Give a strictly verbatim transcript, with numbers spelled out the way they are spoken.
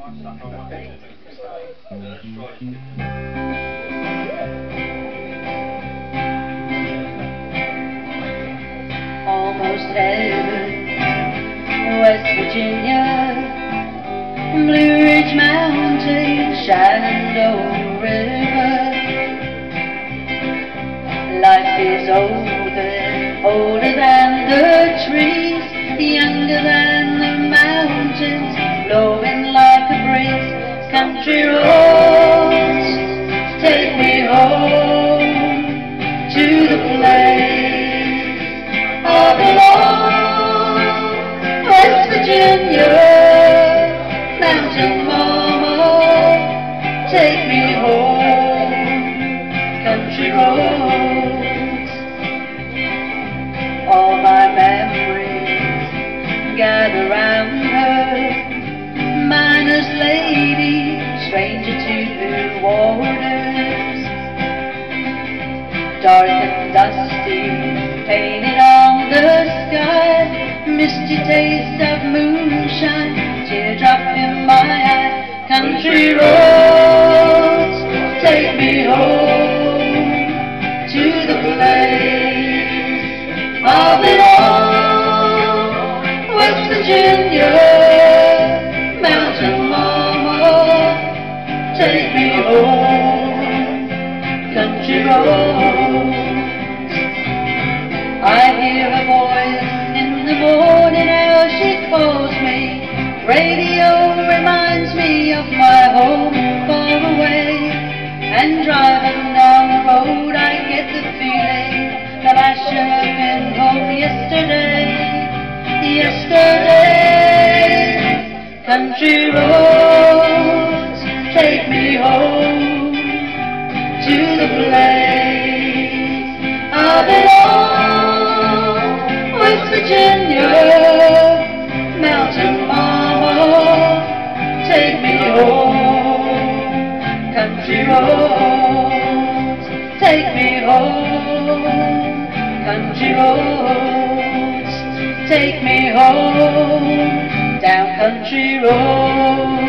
Almost heaven, West Virginia, Blue Ridge Mountain, Shenandoah River. Life is older, older than the trees, younger than the mountains, blowing like a breeze. Country roads, take me home to the place I belong. West Virginia, mountain mama, take me home. Country roads, all my memories gather round her. Miner's lady, stranger to the waters, dark and dusty, painted on the sky, misty taste of moonshine, teardrop in my eye. Country roads, take me home to the place I belong. West Virginia, mountain mama, take me home. Country roads, I hear a voice in the morning, how she calls me. Radio reminds me of my home far away, and driving down the road I get the feeling that I should have been home yesterday. Yesterday, country roads, take me home to the place I belong. West Virginia, mountain mama, take me home. Country roads, take me home. Country roads, take me home. Down country roads.